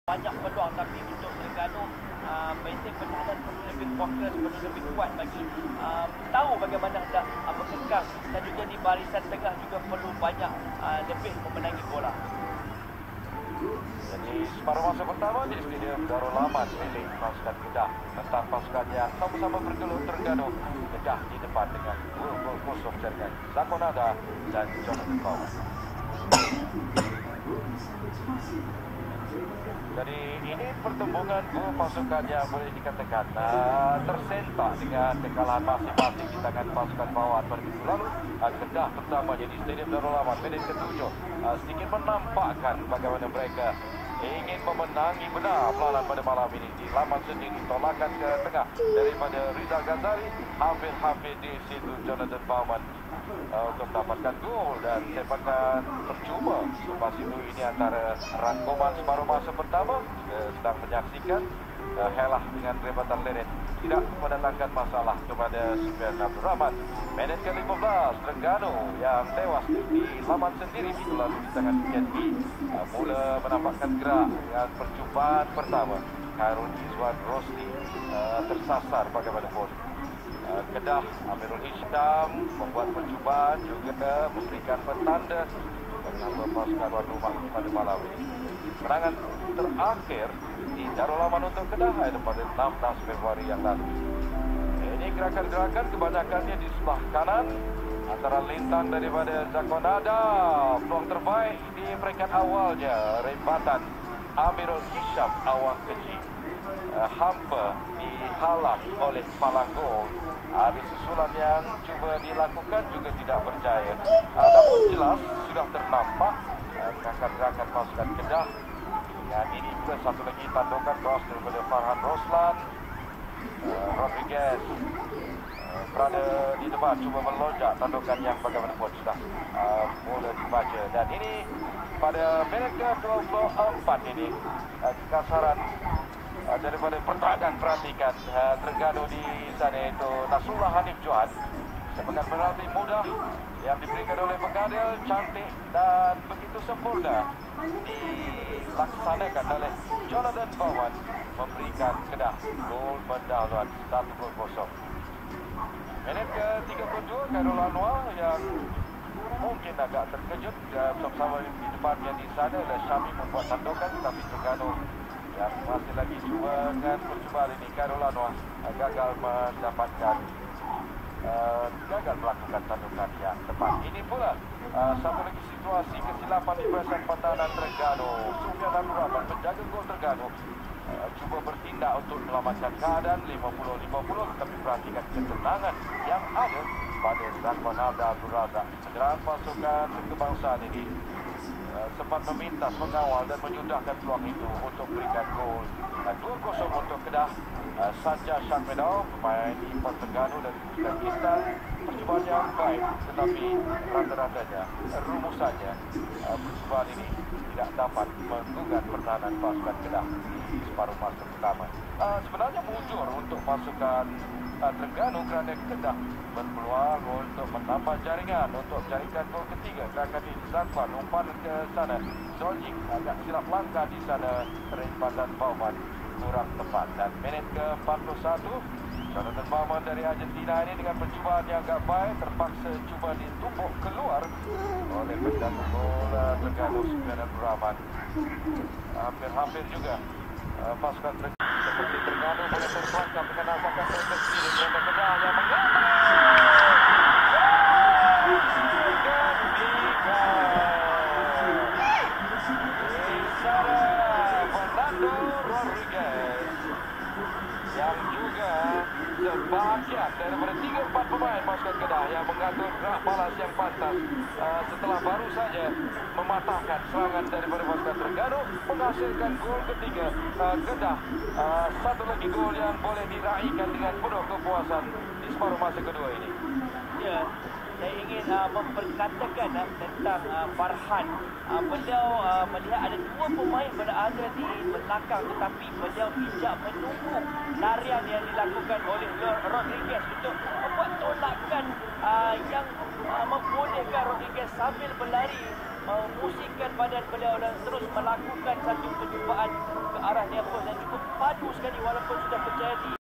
banyak peluang, tapi untuk Terengganu basic pertahanan perlu lebih fokus, perlu lebih kuat bagi tahu bagaimana hendak berkekang, dan juga di barisan tengah juga perlu banyak lebih memenangi bola. Jadi separuh masa pertama di Stadium Darul Aman milik pasukan Kedah tentang pasukan yang sama-sama bergelut. Terengganu Kedah di depan dengan gol kosong jaringan Zakonada dan Jonathan Bauman. Jadi ini pertembungan dua pasukan yang boleh dikatakan tersentak dengan kekalahan masing-masing di tangan pasukan bawah pada minggu lalu. Kedah terutama jadi Stadium Darul Aman minit ke-7 sedikit menampakkan bagaimana mereka ingin memenangi benar pelanan pada malam ini di laman sendiri. Tolakan ke tengah daripada Rizal Ghazali, hampir di situ Jonathan Bauman untuk mendapatkan gol, dan sepakan percuma lepas itu. Ini antara rangkuman separuh masa pertama. Kita sedang menyaksikan Helah dengan rebatan Leren tidak mendatangkan masalah kepada Sufyan Abdul Rahman. Minit ke-15 Terengganu yang tewas di laman sendiri minggu lalu di tangan PNP mula menampakkan gerak dengan percubaan pertama. Khairul Izwan Rosli tersasar bagaimanapun. Kedah Amirul Hisham membuat percubaan juga memberikan petanda bersama pasukan tuan rumah pada malam ini. Serangan terakhir di Darul Aman untuk Kedah pada 16 Februari yang lalu. Ini gerakan-gerakan kebanyakannya di sebelah kanan antara lintang daripada Zakonada. Peluang terbaik di peringkat awalnya rebatan Amirul Hisham awang keji, hampa dihalang oleh palang gol. Ada susulan yang cuba dilakukan juga tidak berjaya. Namun jelas sudah ternampak gerakan-gerakan pasukan Kedah. Dan ini juga satu lagi tandukan cross daripada Farhan Roslan. Rodriguez berada di depan cuba melonjak, tandukan yang bagaimanapun sudah mula dibaca. Dan ini pada minit ke-24 ini kekasaran daripada pertahanan. Perhatikan Terengganu di sana itu Nasrullah Hanif Johan. Sepakan penalti mudah yang diberikan oleh Pegadil, cantik dan begitu sempurna dilaksanakan oleh Jonathan Bauman, memberikan Kedah gol pendahuluan 1-0. Minit ke-32 Khairul Anwar yang mungkin agak terkejut bersama-sama di depannya di sana adalah Syami membuat tandukan, tetapi Terengganu yang masih lagi cuba dengan percubaan ini. Khairul Anwar gagal mendapatkan gagal melakukan tandukan yang tepat. Ini pula satu lagi situasi kesilapan di barisan pertahanan Terengganu. Sufyan Abdul Rahman penjaga gol Terengganu cuba bertindak untuk melamatkan keadaan 50-50, tetapi perhatikan ketenangan yang ada pada Zakonada Abdul Razak. Penyerangan pasukan kebangsaan ini sempat memintas, mengawal dan menyudahkan peluang itu untuk berikan gol. 2-0 untuk Kedah. Sanja Syakmedau, pemain import Terengganu dari Uzbekistan, percubaan yang baik, tetapi rata-ratanya rumusannya percubaan ini tidak dapat menggugat pertahanan pasukan Kedah di separuh masa pertama. Sebenarnya mujur untuk pasukan Terengganu kerana Kedah berpeluang untuk menambah jaringan untuk jaringkan gol ketiga. Gerakan ini Zakwan umpan ke sana, Zoljik agak silap langkah di sana, rebatan Bauman kurang tepat. Dan minit ke-41 Jonathan Bauman dari Argentina ini dengan percubaan yang agak baik terpaksa cuba ditumbuk keluar oleh penjaga gol Terengganu Sufyan Abdul Rahman. Hampir juga pasukan seperti Terengganu boleh terperangkap dengan asakan mereka sendiri. Mereka Kedah yang menggambar Fernando Rodriguez yang juga sebahagian daripada 3-4 pemain pasukan Kedah yang mengatur gerak balas yang pantas setelah baru saja mematahkan serangan daripada pasukan Terengganu, menghasilkan gol ketiga. Kedah satu lagi gol yang boleh diraihkan dengan penuh kepuasan di separuh masa kedua ini. Ya, saya ingin memperkatakan tentang Farhan. Beliau melihat ada dua pemain berada di belakang, tetapi beliau tidak menunggu larian yang dilakukan oleh Rodriguez untuk membuat tolakan yang membolehkan Rodriguez sambil berlari memusikkan badan beliau dan terus melakukan satu perjumpaan ke arah Nepos dan cukup padu sekali walaupun sudah berjaya di